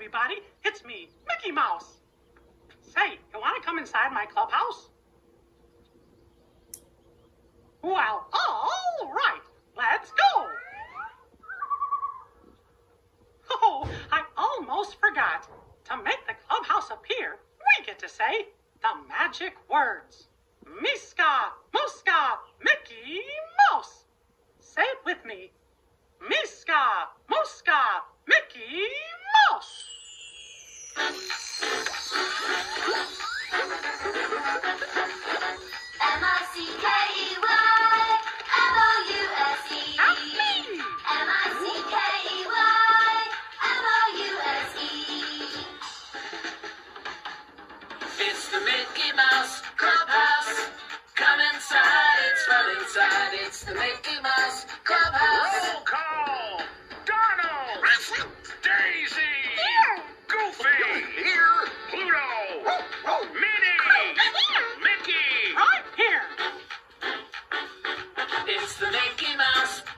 everybody. It's me, Mickey Mouse. Say, you want to come inside my clubhouse? Well, all right. Let's go. Oh, I almost forgot. To make the clubhouse appear, we get to say the magic words. Miska, Muska, Mickey Mouse. Say it with me. Miska, Muska, Mickey Mouse. M-I-C-K-E-Y, M-O-U-S-E. That's me. M-I-C-K-E-Y, M-O-U-S-E. It's the Mickey Mouse Clubhouse. Come inside, it's fun inside. It's the Mickey Mouse Clubhouse. Roll call! Donald! Daisy! Here. Goofy! Here. Pluto! Minnie! Mickey! Right here. It's the Mickey Mouse